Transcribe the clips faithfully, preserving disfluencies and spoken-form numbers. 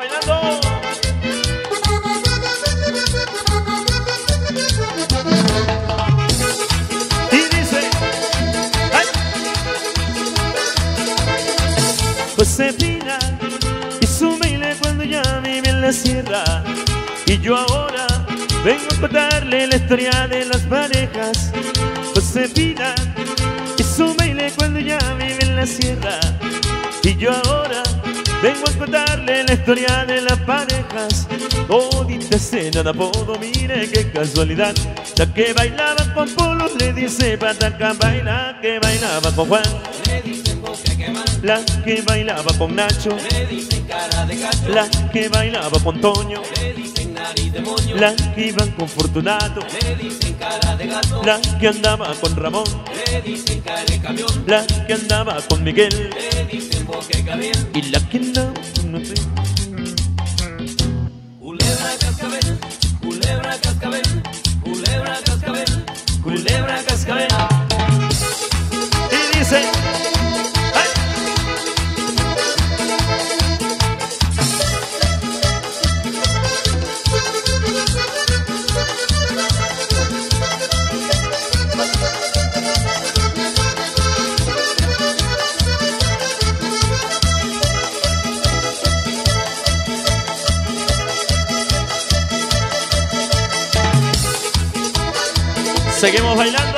Bailando. Y dice, ¡ay! Josefina y su baile cuando ya vive en la sierra. Y yo ahora vengo a contarle la historia de las parejas. Josefina y su baile cuando ya vive en la sierra. Y yo ahora vengo a contarle la historia de las parejas. Todita escena de apodo, mire qué casualidad. La que bailaba con Polo le dice pataca, baila que bailaba con Juan. Le dicen boca que mal. La que bailaba con Nacho. Le dicen cara de gacho. La que bailaba con Toño. Le dicen nariz de moño. La que iban con Fortunato. Le dicen cara de gato. La que andaba con Ramón. Le dicen cara de camión. La que andaba con Miguel. Le dicen boca de cabiel. Y la que andaba con no sé. Culebra cascabel, culebra cascabel, culebra cascabel, culebra cascabel. Y dice, ¡ay! Seguimos bailando.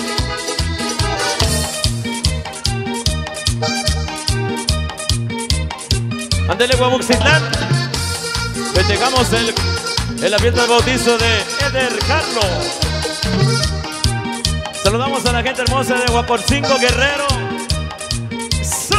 Ándele, Guamuxitlán. Festejamos el, el fiesta del bautizo de Eder Carlos. Saludamos a la gente hermosa de Guaporcingo, Guerrero. ¡Su!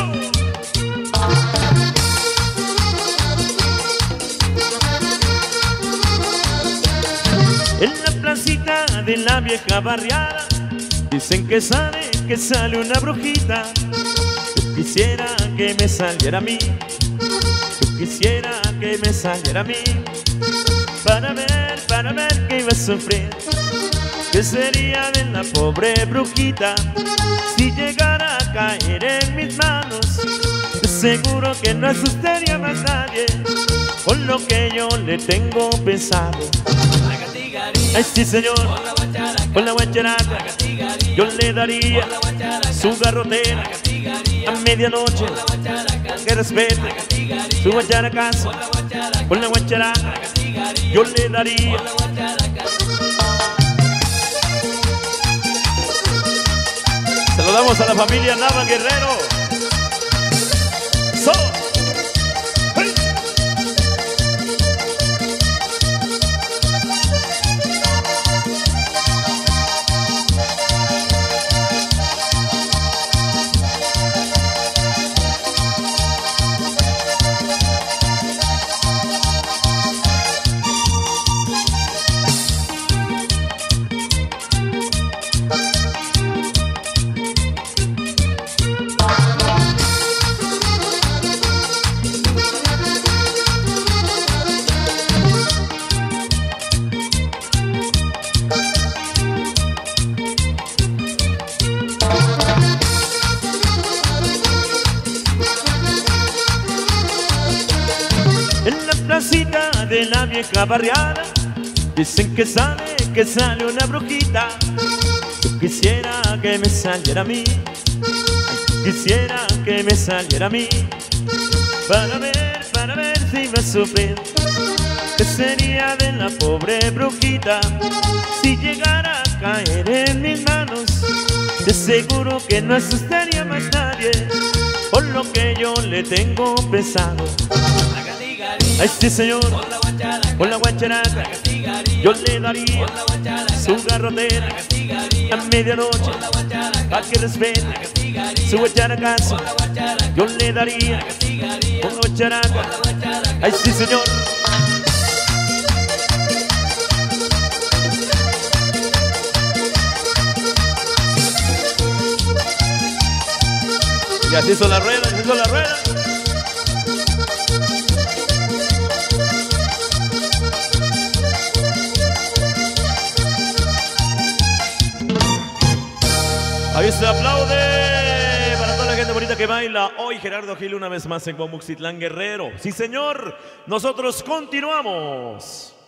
En la placita de la vieja barriada dicen que sale, que sale una brujita. Yo quisiera que me saliera a mí. Yo quisiera que me saliera a mí. Para ver, para ver que iba a sufrir. ¿Qué sería de la pobre brujita si llegara a caer en mis manos? De seguro que no asustaría más nadie con lo que yo le tengo pensado. Ay, sí, señor, con la guacharaca yo le daría su garrotera a medianoche. Que respete su guacharacazo. Con la guacharaca yo le daría. Saludamos a la familia Nava Guerrero. So. Hey. En la placita de la vieja barriada dicen que sale, que sale una brujita. Yo quisiera que me saliera a mí. Quisiera que me saliera a mí. Para ver, para ver si va a sufrir. ¿Qué sería de la pobre brujita si llegara a caer en mis manos? De seguro que no asustaría más nadie por lo que yo le tengo pensado. Ay, sí, señor, con la guacharaca yo le daría su garrotera a medianoche. Pa' que respete su guacharacazo yo le daría con la guacharaca. Ay, sí, señor. Y así son las ruedas, así son las ruedas. Ahí se aplaude para toda la gente bonita que que baila hoy Gerardo Gil una vez más en Guamuxitlán, Guerrero. Sí, señor, nosotros continuamos.